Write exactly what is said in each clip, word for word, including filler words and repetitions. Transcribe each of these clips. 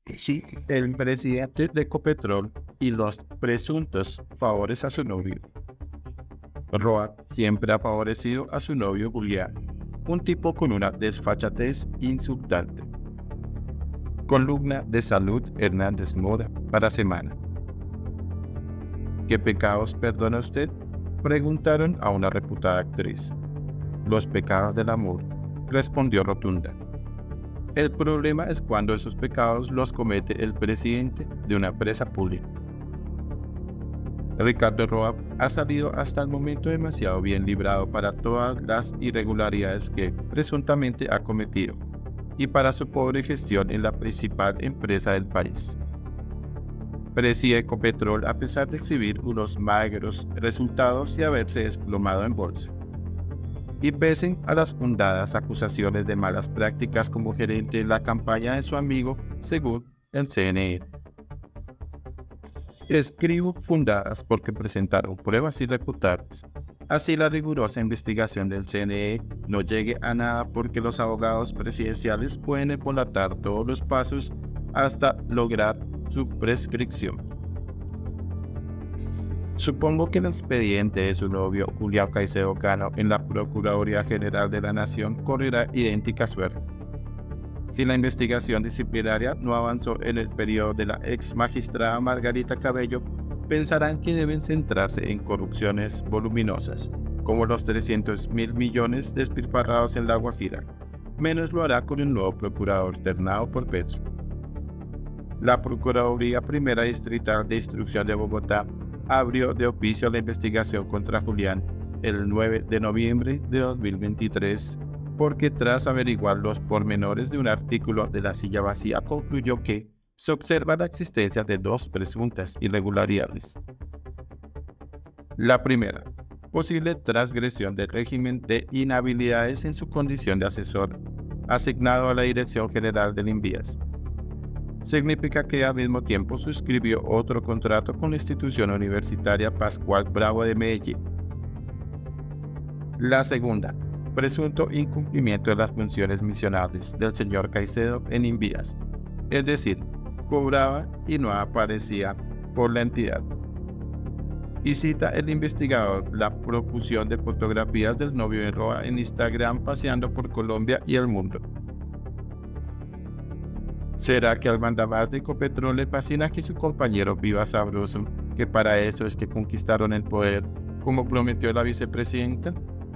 Sí, el presidente de Ecopetrol y los presuntos favores a su novio. Roa siempre ha favorecido a su novio Julián, un tipo con una desfachatez insultante. Columna de Salud Hernández Mora para Semana. ¿Qué pecados perdona usted?, preguntaron a una reputada actriz. Los pecados del amor, respondió rotunda. El problema es cuando esos pecados los comete el presidente de una empresa pública. Ricardo Roa ha salido hasta el momento demasiado bien librado para todas las irregularidades que presuntamente ha cometido y para su pobre gestión en la principal empresa del país. Preside Ecopetrol a pesar de exhibir unos magros resultados y haberse desplomado en bolsa. Y pese a las fundadas acusaciones de malas prácticas como gerente en la campaña de su amigo, según el C N E. Escribo fundadas porque presentaron pruebas irrefutables. Así la rigurosa investigación del C N E no llegue a nada porque los abogados presidenciales pueden embolatar todos los pasos hasta lograr su prescripción. Supongo que el expediente de su novio Julián Caicedo Cano en la Procuraduría General de la Nación correrá idéntica suerte. Si la investigación disciplinaria no avanzó en el periodo de la ex magistrada Margarita Cabello, pensarán que deben centrarse en corrupciones voluminosas, como los trescientos mil millones despilfarrados en La Guajira. Menos lo hará con el nuevo procurador ternado por Petro. La Procuraduría Primera Distrital de Instrucción de Bogotá abrió de oficio la investigación contra Julián el nueve de noviembre de dos mil veintitrés, porque tras averiguar los pormenores de un artículo de La Silla Vacía concluyó que se observa la existencia de dos presuntas irregularidades. La primera, posible transgresión del régimen de inhabilidades en su condición de asesor, asignado a la Dirección General del INVIAS. Significa que al mismo tiempo suscribió otro contrato con la institución universitaria Pascual Bravo de Medellín. La segunda, presunto incumplimiento de las funciones misionales del señor Caicedo en INVIAS, es decir, cobraba y no aparecía por la entidad. Y cita el investigador la profusión de fotografías del novio de Roa en Instagram paseando por Colombia y el mundo. ¿Será que al mandamás de Ecopetrol le fascina que su compañero viva sabroso, que para eso es que conquistaron el poder, como prometió la vicepresidenta?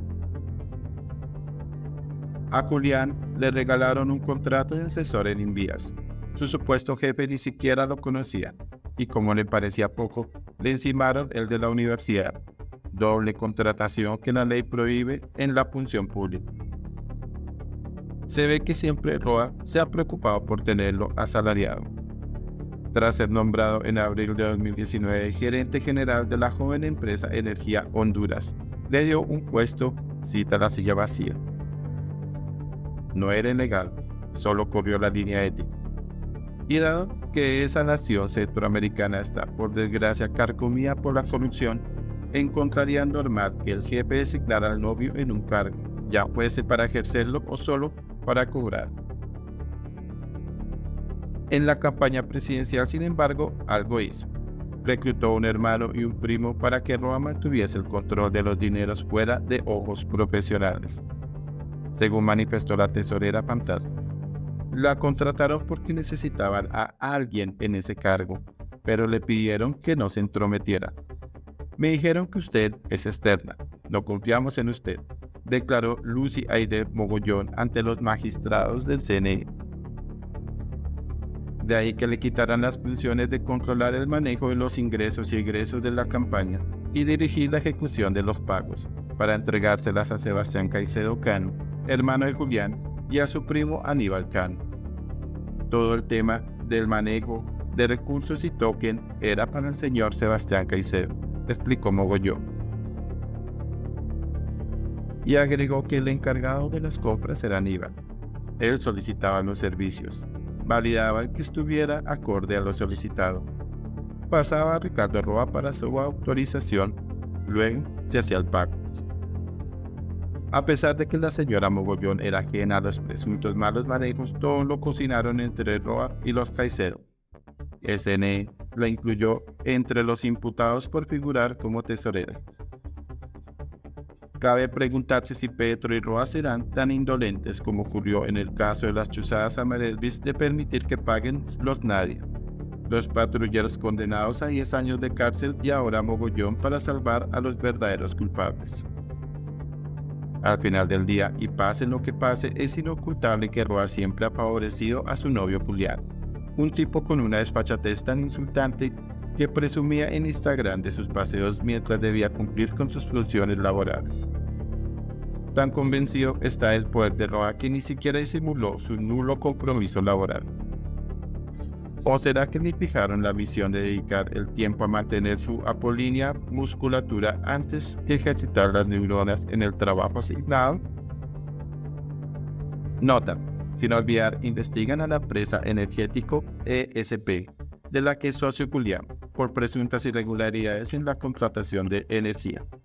A Julián le regalaron un contrato de asesor en INVIAS. Su supuesto jefe ni siquiera lo conocía, y como le parecía poco, le encimaron el de la universidad, doble contratación que la ley prohíbe en la función pública. Se ve que siempre Roa se ha preocupado por tenerlo asalariado. Tras ser nombrado en abril de dos mil diecinueve gerente general de la joven empresa Energía Honduras, le dio un puesto, cita La Silla Vacía. No era ilegal, solo corrió la línea ética. Y dado que esa nación centroamericana está, por desgracia, carcomida por la corrupción, encontraría normal que el jefe designara al novio en un cargo, ya fuese para ejercerlo o solo para cobrar. En la campaña presidencial, sin embargo, algo hizo. Reclutó a un hermano y un primo para que Roa mantuviese el control de los dineros fuera de ojos profesionales, según manifestó la tesorera fantasma. La contrataron porque necesitaban a alguien en ese cargo, pero le pidieron que no se entrometiera. Me dijeron que usted es externa, no confiamos en usted, declaró Lucy Aide Mogollón ante los magistrados del C N E. De ahí que le quitaran las funciones de controlar el manejo de los ingresos y egresos de la campaña y dirigir la ejecución de los pagos, para entregárselas a Sebastián Caicedo Cano, hermano de Julián, y a su primo Aníbal Cano. Todo el tema del manejo de recursos y token era para el señor Sebastián Caicedo, explicó Mogollón. Y agregó que el encargado de las compras era Aníbal. Él solicitaba los servicios, validaba que estuviera acorde a lo solicitado, pasaba a Ricardo Roa para su autorización, luego se hacía el pago. A pesar de que la señora Mogollón era ajena a los presuntos malos manejos, todo lo cocinaron entre Roa y los Caicedo. El C N E la incluyó entre los imputados por figurar como tesorera. Cabe preguntarse si Petro y Roa serán tan indolentes como ocurrió en el caso de las chuzadas a Madelvis de permitir que paguen los nadie. Los patrulleros condenados a diez años de cárcel y ahora Mogollón para salvar a los verdaderos culpables. Al final del día, y pase lo que pase, es inocultable que Roa siempre ha favorecido a su novio Julián, un tipo con una desfachatez tan insultante que presumía en Instagram de sus paseos mientras debía cumplir con sus funciones laborales. Tan convencido está del poder de Roa que ni siquiera disimuló su nulo compromiso laboral. ¿O será que ni fijaron la misión de dedicar el tiempo a mantener su apolínea musculatura antes que ejercitar las neuronas en el trabajo asignado? Nota: sin olvidar, investigan a la empresa energético E S P, de la que es socio Julián, por presuntas irregularidades en la contratación de energía.